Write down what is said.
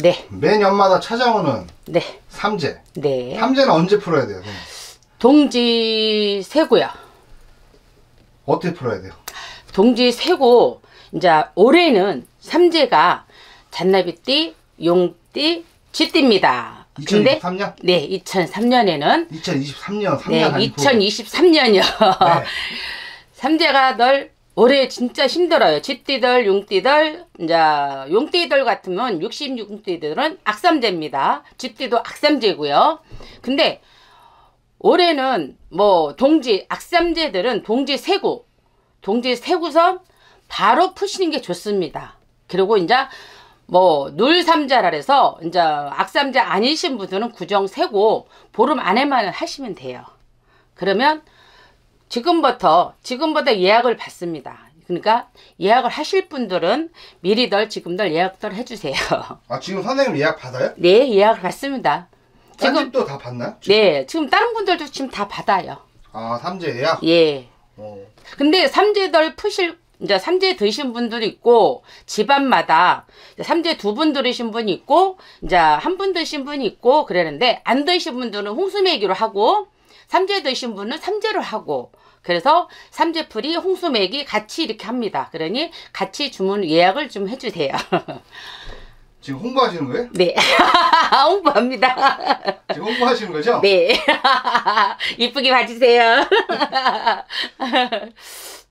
네. 매년마다 찾아오는 네. 삼재. 네. 삼재는 언제 풀어야 돼요? 동지 세고요. 어떻게 풀어야 돼요? 동지 세고 이제 올해는 삼재가 잔나비띠, 용띠, 쥐띠입니다. 2023년? 네, 2003년에는 2023년 3년 네, 아니고 2023년이요. 네. 삼재가 올해 진짜 힘들어요. 쥐띠들, 용띠들, 이제 용띠들 같으면 66띠들은 악삼재입니다. 쥐띠도 악삼재고요. 근데 올해는 뭐 동지 악삼재들은 동지 세고 바로 푸시는 게 좋습니다. 그리고 이제 뭐 눌삼자라 해서 이제 악삼자 아니신 분들은 구정 세고 보름 안에만 하시면 돼요. 그러면 지금부터 예약을 받습니다. 그러니까 예약을 하실 분들은 미리들 지금들 예약들 해주세요. 아, 지금 선생님 예약 받아요? 네, 예약을 받습니다. 딴 집도 다 받나요? 네, 지금 다른 분들도 지금 다 받아요. 아, 삼재 예약? 예. 근데 이제 삼재 드신 분들이 있고, 집안마다 삼재 2분 들으신 분이 있고, 이제 1분 드신 분이 있고, 그러는데, 안 드신 분들은 홍수매기로 하고, 삼재 드신 분은 삼재로 하고, 그래서 삼재풀이 홍수매기 같이 이렇게 합니다. 그러니 같이 주문 예약을 좀 해주세요. 지금 홍보하시는 거예요? 네. 홍보합니다. 지금 홍보하시는 거죠? 네. 이쁘게 봐주세요.